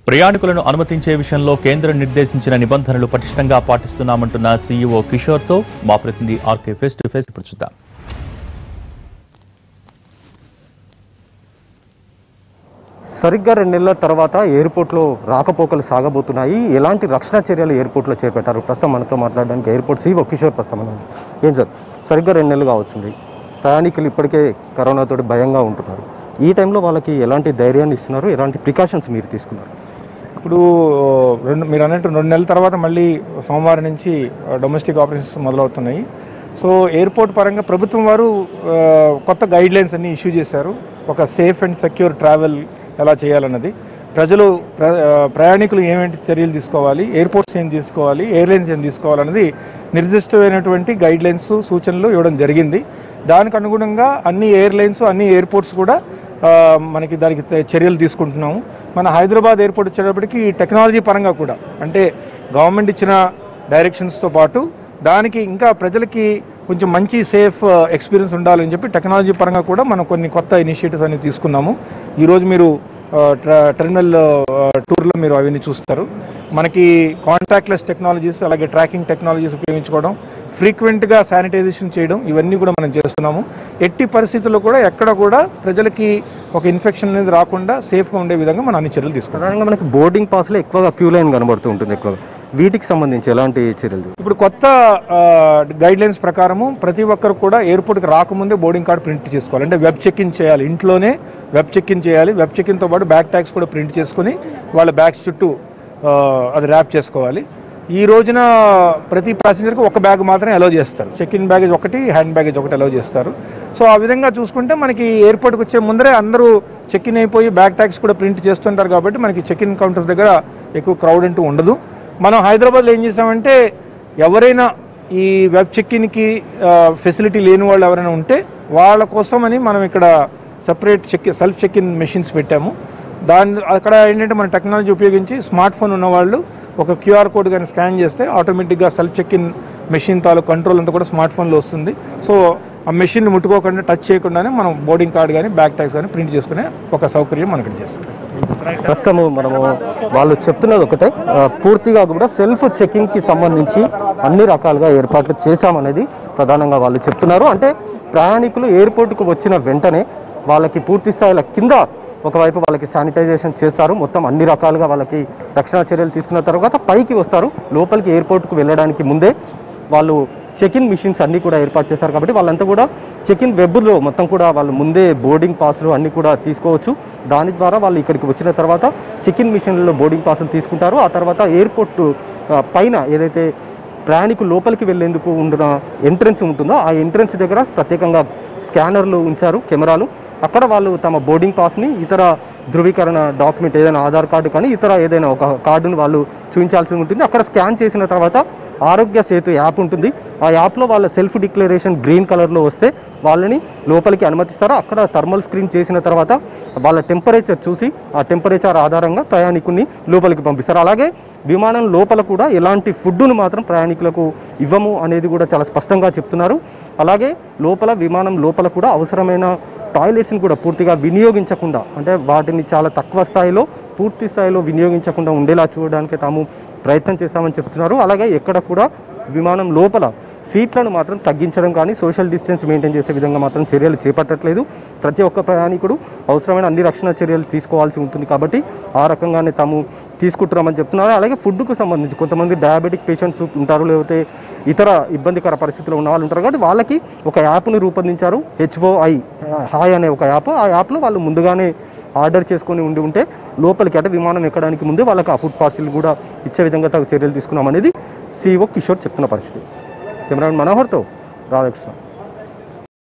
ప్రయాణికులను అనుమతించే విషయంలో కేంద్రం నిర్దేశించిన నిబంధనలు పటిష్టంగా పాటిస్తున్నామంటున్న సీఈఓ కిషోర్తో మా ప్రతినిధి ఆర్కే ఫేస్ టు ఫేస్ ఇప్పుడు చూద్దాం. సరిగ్గా 2 నెలల తర్వాత ఎయిర్పోర్ట్లో రాకపోకలు సాగబోతున్నాయి. ఎలాంటి రక్షణ చర్యలు ఎయిర్పోర్ట్లో చేపట్టారు? ప్రస్తుతం మనతో మాట్లాడడానికి ఎయిర్పోర్ట్ సీఈఓ కిషోర్ ప్రస్తుతం. ఏం సార్, సరిగ్గా 2 నెలలుగా వస్తుంది, ప్రయాణికులు ఇప్పటికే కరోనాతో భయంగా ఉంటున్నారు. ఈ టైంలో వాళ్ళకి ఎలాంటి ధైర్యాన్ని ఇస్తున్నారు, ఎలాంటి ప్రికాషన్స్ మీరు తీసుకున్నారు? ఇప్పుడు మీరు అన్నట్టు 2 నెలల తర్వాత మళ్ళీ సోమవారం నుంచి డొమెస్టిక్ ఆపరేషన్స్ మొదలవుతున్నాయి. సో ఎయిర్పోర్ట్ పరంగా ప్రభుత్వం వారు కొత్త గైడ్లైన్స్ అన్ని ఇష్యూ చేశారు. ఒక సేఫ్ అండ్ సెక్యూర్ ట్రావెల్ ఎలా చేయాలన్నది, ప్రయాణికులు ఏమేంటి చర్యలు తీసుకోవాలి, ఎయిర్పోర్ట్స్ ఏం తీసుకోవాలి, ఎయిర్లైన్స్ ఏం తీసుకోవాలన్నది నిర్దిష్టమైనటువంటి గైడ్లైన్స్ సూచనలు ఇవ్వడం జరిగింది. దానికి అనుగుణంగా అన్ని ఎయిర్లైన్స్ అన్ని ఎయిర్పోర్ట్స్ కూడా మనకి దానికి చర్యలు తీసుకుంటున్నాము. మన హైదరాబాద్ ఎయిర్పోర్ట్ వచ్చేటప్పటికి టెక్నాలజీ పరంగా కూడా, అంటే గవర్నమెంట్ ఇచ్చిన డైరెక్షన్స్తో పాటు దానికి ఇంకా ప్రజలకి కొంచెం మంచి సేఫ్ ఎక్స్పీరియన్స్ ఉండాలని చెప్పి టెక్నాలజీ పరంగా కూడా మనం కొన్ని కొత్త ఇనిషియేటివ్స్ అనేవి తీసుకున్నాము. ఈరోజు మీరు టెర్మినల్ టూర్లో మీరు అవన్నీ చూస్తారు. మనకి కాంటాక్ట్లెస్ టెక్నాలజీస్, అలాగే ట్రాకింగ్ టెక్నాలజీస్ ఉపయోగించుకోవడం, ఫ్రీక్వెంట్గా శానిటైజేషన్ చేయడం, ఇవన్నీ కూడా మనం చేస్తున్నాము. ఎట్టి పరిస్థితుల్లో కూడా ఎక్కడ కూడా ప్రజలకి ఒక ఇన్ఫెక్షన్ అనేది రాకుండా సేఫ్గా ఉండే విధంగా మనం అన్ని చర్యలు తీసుకుంటాం. మనకి బోర్డింగ్ పాస్లో ఎక్కువగా క్యూ లైన్ కనబడుతూ ఉంటుంది ఎక్కువగా, వీటికి సంబంధించి ఎలాంటి చర్యలు? ఇప్పుడు కొత్త గైడ్లైన్స్ ప్రకారము ప్రతి ఒక్కరు కూడా ఎయిర్పోర్ట్కి రాకముందే బోర్డింగ్ కార్డు ప్రింట్ చేసుకోవాలి. అంటే వెబ్ చెక్ ఇన్ చేయాలి, ఇంట్లోనే వెబ్ చెక్ ఇన్ చేయాలి. వెబ్ చెక్ ఇన్తో పాటు బ్యాగ్ ట్యాగ్స్ కూడా ప్రింట్ చేసుకుని వాళ్ళ బ్యాగ్స్ చుట్టూ అది ర్యాప్ చేసుకోవాలి. ఈ రోజున ప్రతి ప్యాసింజర్కి ఒక బ్యాగ్ మాత్రమే అలౌ చేస్తారు. చెక్ ఇన్ బ్యాగేజ్ ఒకటి, హ్యాండ్ బ్యాగేజ్ ఒకటి అలౌ చేస్తారు. సో ఆ విధంగా చూసుకుంటే మనకి ఎయిర్పోర్ట్కి వచ్చే ముందరే అందరూ చెక్ ఇన్ అయిపోయి బ్యాగ్ ట్యాగ్స్ కూడా ప్రింట్ చేస్తుంటారు. కాబట్టి మనకి చెక్ ఇన్ కౌంటర్స్ దగ్గర ఎక్కువ క్రౌడ్ అంటూ ఉండదు. మనం హైదరాబాద్లో ఏం చేసామంటే, ఎవరైనా ఈ వెబ్ చెక్ ఇన్కి ఫెసిలిటీ లేని వాళ్ళు ఎవరైనా ఉంటే వాళ్ళ కోసమని మనం ఇక్కడ separate self check in machines పెట్టాము. అక్కడ ఏంటంటే మన టెక్నాలజీ ఉపయోగించి స్మార్ట్ ఫోన్ ఉన్నవాళ్ళు ఒక క్యూఆర్ కోడ్ కానీ స్కాన్ చేస్తే ఆటోమేటిక్గా సెల్ఫ్ చెక్ ఇన్ మెషిన్ తాలూకు కంట్రోల్ అంతా కూడా స్మార్ట్ ఫోన్లో వస్తుంది. సో ఆ మెషిన్ ముట్టుకోకుండా, టచ్ చేయకుండానే మనం బోర్డింగ్ కార్డ్ కానీ బ్యాగ్ ట్యాగ్స్ కానీ ప్రింట్ చేసుకునే ఒక సౌకర్యం మనం ఇక్కడ చేస్తాం. ప్రస్తుతము మనము వాళ్ళు చెప్తున్నది ఒకటే, పూర్తిగా కూడా సెల్ఫ్ చెకింగ్కి సంబంధించి అన్ని రకాలుగా ఏర్పాట్లు చేశామనేది ప్రధానంగా వాళ్ళు చెప్తున్నారు. అంటే ప్రయాణికులు ఎయిర్పోర్ట్కు వచ్చిన వెంటనే వాళ్ళకి పూర్తి స్థాయిలో కింద ఒకవైపు వాళ్ళకి శానిటైజేషన్ చేస్తారు, మొత్తం అన్ని రకాలుగా వాళ్ళకి రక్షణ చర్యలు తీసుకున్న తర్వాత పైకి వస్తారు. లోపలికి ఎయిర్పోర్ట్కు వెళ్ళడానికి ముందే వాళ్ళు చెక్ ఇన్ మిషన్స్ అన్నీ కూడా ఏర్పాటు చేశారు. కాబట్టి వాళ్ళంతా కూడా చెక్ ఇన్ వెబ్లో మొత్తం కూడా వాళ్ళు ముందే బోర్డింగ్ పాస్లు అన్నీ కూడా తీసుకోవచ్చు. దాని ద్వారా వాళ్ళు ఇక్కడికి వచ్చిన తర్వాత చెక్ ఇన్ మిషన్లలో బోర్డింగ్ పాసులు తీసుకుంటారు. ఆ తర్వాత ఎయిర్పోర్ట్ పైన ఏదైతే ప్రయాణికులు లోపలికి వెళ్లేందుకు ఉండిన ఎంట్రన్స్ ఉంటుందో ఆ ఎంట్రన్స్ దగ్గర ప్రత్యేకంగా స్కానర్లు ఉంచారు, కెమెరాలు. అక్కడ వాళ్ళు తమ బోర్డింగ్ పాస్ని, ఇతర ధృవీకరణ డాక్యుమెంట్ ఏదైనా ఆధార్ కార్డు కానీ ఇతర ఏదైనా ఒక కార్డును వాళ్ళు చూపించాల్సి ఉంటుంది. అక్కడ స్కాన్ చేసిన తర్వాత ఆరోగ్య సేతు యాప్ ఉంటుంది. ఆ యాప్లో వాళ్ళ సెల్ఫ్ డిక్లరేషన్ గ్రీన్ కలర్లో వస్తే వాళ్ళని లోపలికి అనుమతిస్తారు. అక్కడ థర్మల్ స్క్రీన్ చేసిన తర్వాత వాళ్ళ టెంపరేచర్ చూసి ఆ టెంపరేచర్ ఆధారంగా ప్రయాణికుల్ని లోపలికి పంపిస్తారు. అలాగే విమానం లోపల కూడా ఎలాంటి ఫుడ్డును మాత్రం ప్రయాణికులకు ఇవ్వము అనేది కూడా చాలా స్పష్టంగా చెప్తున్నారు. అలాగే విమానం లోపల కూడా అవసరమైన టాయిలెట్స్ని కూడా పూర్తిగా వినియోగించకుండా, అంటే వాటిని చాలా తక్కువ స్థాయిలో పూర్తి స్థాయిలో వినియోగించకుండా ఉండేలా చూడడానికి తాము ప్రయత్నం చేస్తామని చెప్తున్నారు. అలాగే ఎక్కడ కూడా విమానం లోపల సీట్లను మాత్రం తగ్గించడం కానీ సోషల్ డిస్టెన్స్ మెయింటైన్ చేసే విధంగా మాత్రం చర్యలు చేపట్టట్లేదు. ప్రతి ఒక్క ప్రయాణికుడు అవసరమైన అన్ని రక్షణ చర్యలు తీసుకోవాల్సి ఉంటుంది. కాబట్టి ఆ రకంగానే తాము తీసుకుంటున్నామని చెప్తున్నారు. అలాగే ఫుడ్కు సంబంధించి కొంతమంది డయాబెటిక్ పేషెంట్స్ ఉంటారు, లేకపోతే ఇతర ఇబ్బందికర పరిస్థితుల్లో ఉన్న వాళ్ళు ఉంటారు. కాబట్టి వాళ్ళకి ఒక యాప్ను రూపొందించారు, HOI హాయ్ అనే ఒక యాప్. ఆ యాప్లో వాళ్ళు ముందుగానే ఆర్డర్ చేసుకొని ఉంటే లోపలికి, అంటే విమానం ఎక్కడానికి ముందే వాళ్ళకి ఆ ఫుడ్ పార్సిల్ కూడా ఇచ్చే విధంగా తగు చర్యలు తీసుకున్నామనేది సీఈఓ కిషోర్ చెప్తున్న పరిస్థితి. కెమెరామెన్ మనోహర్తో రాధాకృష్ణ.